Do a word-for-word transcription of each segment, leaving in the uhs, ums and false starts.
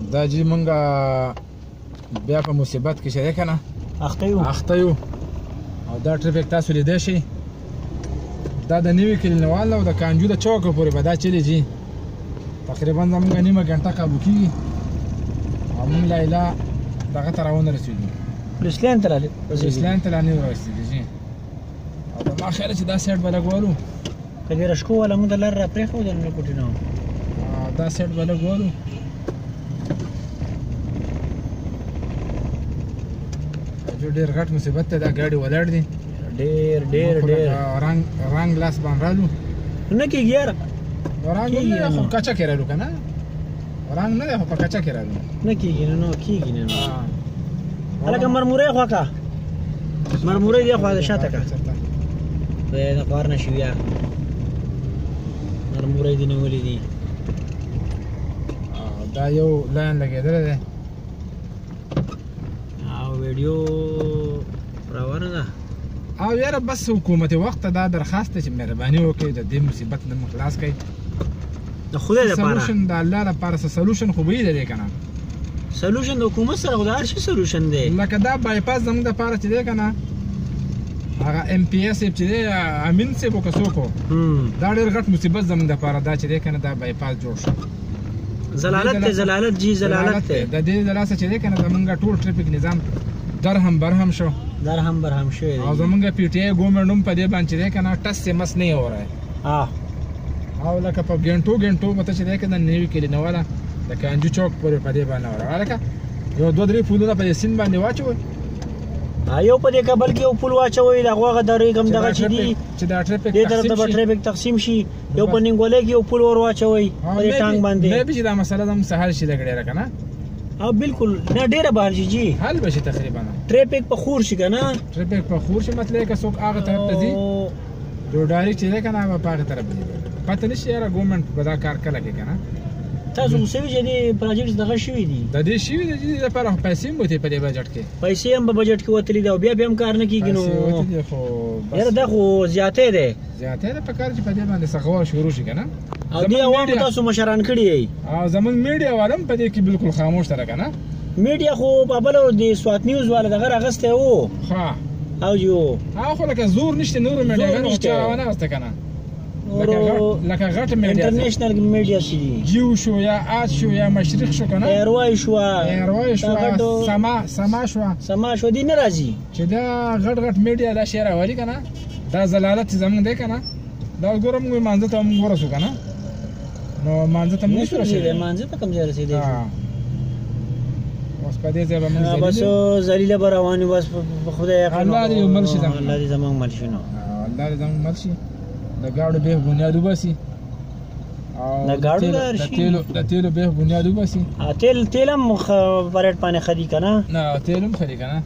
دا جی مونږ بیا په مصیبت کې شریک نه اخته یو اخته یو او دا ټریفیک تاسو لیدای شئ دا د نوي کلینوال او د کانجو د چوک پورې به دا چلی جي تقریبا زموږ نیمه ګنټه کابو کېږي او موږ لا اله دغه ته راونه رسېږو پولیس لاین ته رالې پولیس لاین ته لا نه ورسېږي جي او د ما خیال چې دا سایډ به لږ والو که دې رشکو والا موږ د لار را پرېښودل نه کوټې نه دا سایډ به لږ والو جو ډېر غټ مصیبت دی دا ګاډي ولاړ دي ډېر ډېر ډېر رنګ رنګ لاس باندې رالو نه کېږي یاره رنګ نه خو کچا کې رالو که نه رنګ نه دی خو په کچا کې رالو نه کېږي نه نو کېږي نه نو هلکه مرمورۍ خوا که مرمورۍ دې خوا د شاته که خدای د خوار نه شي بیا مرمورۍ دې نیولې دي دا یو لاین لګېدلی دی او ویډیو روانه ده او یاره بس حکومت وخت دا درخواست دی چې مهرباني وکړئ د دې مصیبت نه مو خلاص کړئ د خدای دپاره سلوشن د الله لپاره څه سلوشن خو به یې لري که نه سلوشن د حکومت سره خو د هر شي سلوشن دی لکه دا بایپاس زموږ دپاره چې دی که نه هغه ایم پی ایس صاحب چې دی امین صاحب و که څوک و دا ډېر غټ مصیبت زموږ دپاره دا چې دی که نه دا بایپاس جوړ شو زلالت دی زلالت جی زلالت دی د دې د لاسه چې دی که نه زموږ ټول ټریفیک نظام درهم برهم شو درهم برهم شوی دی او زموږ پی ټی آی ګورنمنټ هم په دې باندې چې دی که نه ټس سے مس نہیں ہو رہا ہے او لکه په ګنټو ګنټو مته چې دی که نه نوي کلینواله د کانجو چوک پورې په دې باندې وره هلکه یو دوه درې پولونه په دې سیند باندې واچوئ یو په دې کابل کې یو پل واچوئ د هغو هغه درې کوم دغه چې دي چې دا ټریفیک دې طرف ته به ټریفیک تقسیم شي یو په نینګولۍ کې یو پل ور واچوئ په دې ټانک باندې مې به چې دا مسله زموږ څه حل شي لږ ډېره که نه او بالکل نه ډېره به حل شي جي حل به شي تقریبا ټریفیک په خور شي که نه ټریفیک په خور شي مطلب که څوک هغه طرف ته ځي جوړداري چې دی که نه هغه په هغه طرف ځي پته نه شي یاره ګورنمنټ به دا کار کله کوي که نه تاسو خو سوي چې دې پراجیکټ دغه شوي دي د دې شوي دي دې لپاره خو پیسې هم وتې په دې بجټ کې پیسې هم په بجټ کې وتلي دي او بیا بیا هم کار نه کېږي نو یاره دا خو زیاتی دی زیاتی دی په کار چې په دې باندې څه غور شروع شي که نه او دې عوامو تاسو مشران کړي یئ او زموږ میډیا والا هم په دې کې بالکل خاموش دی که نه میډیا خو په بله د سوات نیوز والا دغه راغستی و ښه او جو هغه خو لکه زور نشته نورو میډیاګانو چا راونه غسته که نه لکه غټ میډیا انټرنیشنل میډیا چې دي جیو شو یا آج شو یا مشرق شو که نه ایروای شوه ایروای شوه سما سما شوه سما شوه دي نه راځي چې دا غټ غټ میډیا دا شی راولي که نه دا ضلالت چې زموږ دی که نه دا ګوره موږ مانځه ته موږ ورسو که نه نو مانځه ته موږ نشو رسېدی مانځه ته کوم ځای رسېدی اوس په دې ځای به موږ بس ذلیله به روان یو بس په خدای یقین الله دې مل شي الله دې زموږ مل شي نو الله دې زموږ مل شي د ګاډو به بنیاد وباسي او د ګاډو د تیلو د تیلو به بنیاد وباسي تیل تیل هم پرېټ باندې خدي که نه نه تیل هم خدي که نه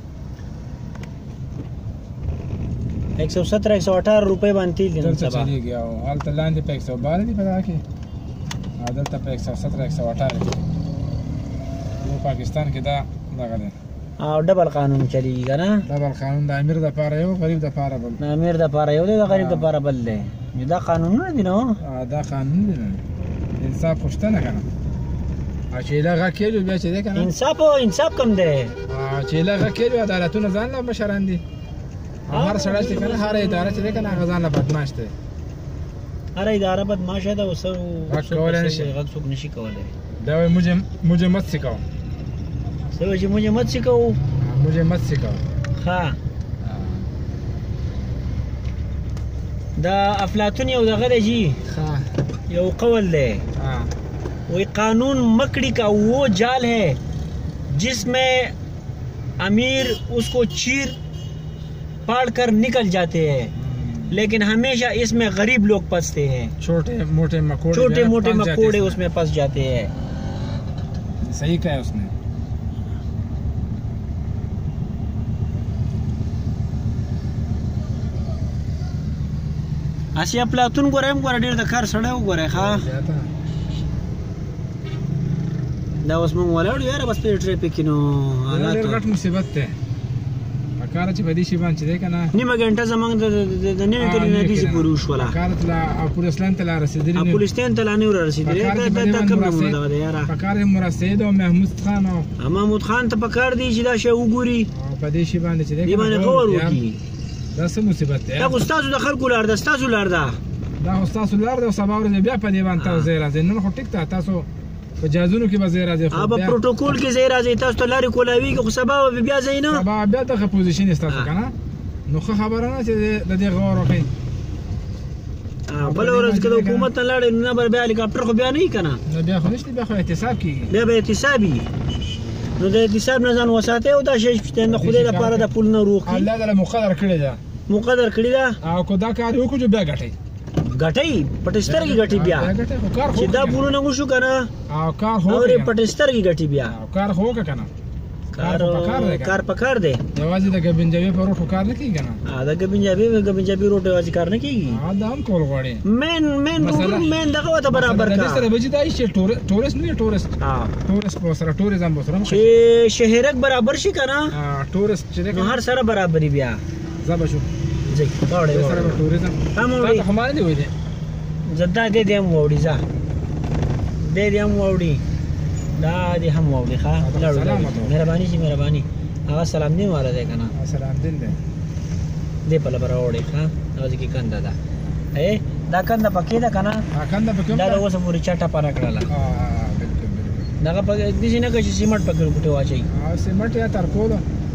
ایک سو ستر ایک سو اٹھارہ روپے باندې تیل دي نن سبا چلیږي او هلته لاندې په ایک سو بارہ دي په دغه کې او دلته په ایک سو ستر ایک سو اٹھارہ دي نو پاکستان کې دا دغه دی او ډبل قانون چلیږي که نه ډبل قانون د امیر دپاره یو غریب دپاره بل د امیر دپاره یو دی د غریب دپاره بل دی دا قانونونه دي نو دا قانون دی نه انصاف خو شته نه که نه او چې ایله غږ کېلو بیا چې دی که نه انصاف انصاف کم دی چې ایله غږ کېلو عدالتونه ځان له مشران دي هر سړی چې که نه هره اداره چې دی که نه هغه ځان له بدماش دی هره اداره بدماشه ده اوس غږ کولی نه شي غږ څوک نه شي کولی دا وایي مجھے مت سکھاؤ څه وایي چې مجھے مت سکھاؤ مجھے مت سکھاؤ ښه دا افلاطون یو دغه دی جی یو قول دی وہی قانون مکڑی کا وہ جال ہے جس میں امیر اس کو چیر پاڑ کر نکل جاتے ہیں لیکن ہمیشہ اس میں غریب لوگ پھنستے ہیں چھوٹے موٹے مکوڑے چھوٹے موٹے مکوڑے اس میں پھنس جاتے ہیں صحیح کہا ہے اس نے اسی افلاطون ګورې هم ګوره ډېر د کار سړی وګورئ ښه دا اوس موږ ولاړ یو یاره بس په ټریفیک کې نو ډېر غټ مصیبت دی په کار چې په دې شی باندې دی کنه نیمه غنټه زمونږ د نوې کلی نه دي پورې وشوله کار ته پولیسلان ته رسیدلی نه پولیسلان ته نه رسیدلی دا دا کوم نه ده یاره پکار مرسید او محمود خان او محمود خان ته پکار دی چې دا شی وګوري په دې شی باندې چې دی باندې غور وکړي دا څه مصیبت ده دا استاد د خلکو لار ده استاد لار ده دا استاد لار ده سبا ورځ بیا په دې باندې تاسو راځي نن خو ټیک ته تاسو په جازونو کې به زه راځي خو په پروتوکول کې زه راځي تاسو ته لارې کولاوي خو سبا بیا ځای نه سبا بیا دغه پوزیشن استاسو کنه نو خو خبره نه چې د دې غور وکړي بل ورځ کې د حکومت نه لاړې نه بر بیا هلیکاپټر خو بیا نه کنه نو بیا خو نشته بیا خو احتساب کیږي بیا به احتسابي نو د احتساب نه ځان وساته او دا شی چې نه خدای لپاره د پول نه روخي الله تعالی مقدر کړی دا مقدر کړی دا او کو دا کار وکړو بیا غټي غټي پټستر کې غټي بیا چې دا پولونه وشو کنه او کار هو او پټستر کې غټي بیا کار هو کنه کار کار پکار دی یوازې د غبنجوي په روټو کار نه کیږي کنه دا غبنجوي غبنجوي روټو یوازې کار نه کیږي دا هم کول غواړي مین مین روټ مین دغه وته برابر کا سره بچی دا چې ټورست نه ټورست ها ټورست په سره ټوریزم په سره چې شهرک برابر شي کنه ها ټورست چې هر سره برابرۍ بیا زبا شو زی واړې سره ټوریزم تاسو ته هم نه ویلې زدا دې دې هم وړي ځه دې دې هم وړي دا دې هم وړي ښا مهرباني شي مهرباني هغه سلام دین واره ده کنه سلام دین ده دې په لبر وړي ښا دا ځکه کنده ده اے دا کنده پکې ده کنه ها کنده پکې دا اوس پوری چټه پاره کړله ها بالکل بالکل دا په دې نه کې سیمټ پکې پټه واچي ها سیمټ یا ترکول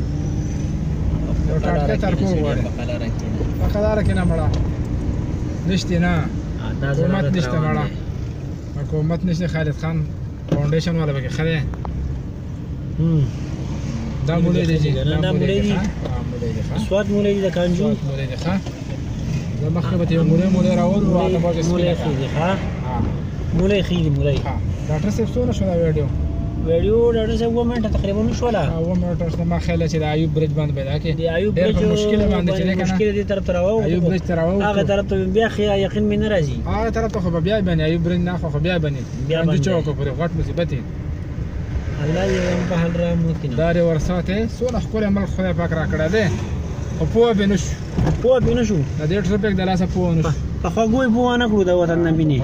یو ټاټه ترکول وړي په قدار کې نه مړه نشته نه حکومت نشته مړه حکومت نشته خالد خان فاونډیشن والا به خره هم دا مولې دي دا مولې دي سواد مولې دي د کانجو مولې دي ښا دا مخکې به یو مولې مولې راول او هغه به مولې خېږي ښا مولې خېږي مولې ډاکټر صاحب څونه شو دا ویډیو ویډیو ډاکټر صاحب و منټه تقریبا شولا و منټه څه ما خیال چې د ایوب برج باندې پیدا کې د ایوب برج مشکل باندې چې کنه مشکل دي طرف تراو ایوب برج تراو هغه طرف ته بیا خیا یقین مې نه راځي هغه طرف ته خو بیا باندې ایوب برج نه خو بیا باندې بیا باندې چوک پر غټ مصیبت الله دې په حال را ممکن دا لري ورساته سونه خپل عمل خدای پاک را کړی دی او په بنش په بنشو د دې ټرپک د لاسه په ونش په خواږوي په ونه کړو دا وطن نه بینه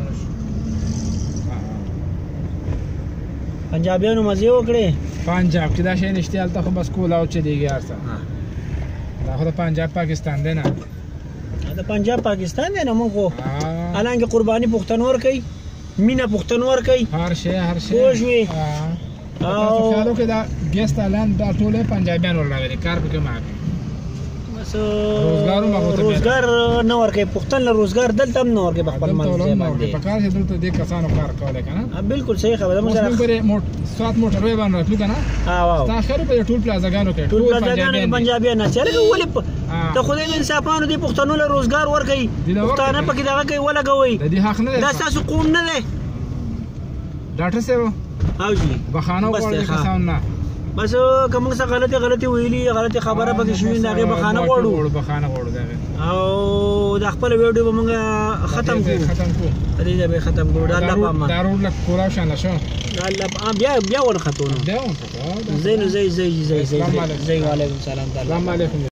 پنجابیانو مزه وکړي پنجاب کې دا شی نشته الته خو بس کول او چې دیږي ارسه دا خو د پنجاب پاکستان دی نه دا پنجاب پاکستان دی نه موږ الانګه قرباني پښتنور کوي مینا پښتنور کوي هر شی هر شی خوشوي او خیالو کې دا ګیست اعلان دا ټوله پنجابیان ورلاوي کار به کوم بس روزګار روزګار نه ورکې پښتون له روزګار دلته هم نه ورکې خپل منځ باندې په کار چې دلته د کسانو کار کوله کنه بالکل صحیح خبره موږ سره موټ سات موټر وې باندې راځو کنه ها واو تا خیر په ټول پلازاګانو کې ټول پلازاګانو پنجابیان نه چیرې ولې ته خدای دې انصافانو دي پښتنو له روزګار ورکې پښتانه پکې دغه کوي ولګوي د دې حق نه دا تاسو قوم نه ده ډاکټر صاحب او جی بخانه وړي کسان نه بس کوم څه غلطي غلطي ویلي غلطي خبره پکې شوې نه هغه بخانه وړو بخانه وړو دا او د خپل ویډیو به موږ ختم کوو ختم کوو دې به ختم کوو الله پاما دارو لک کورا شان شو الله بیا بیا ور ختمو بیا ور ختمو زين زي زي زي زي زي وعليكم السلام السلام عليكم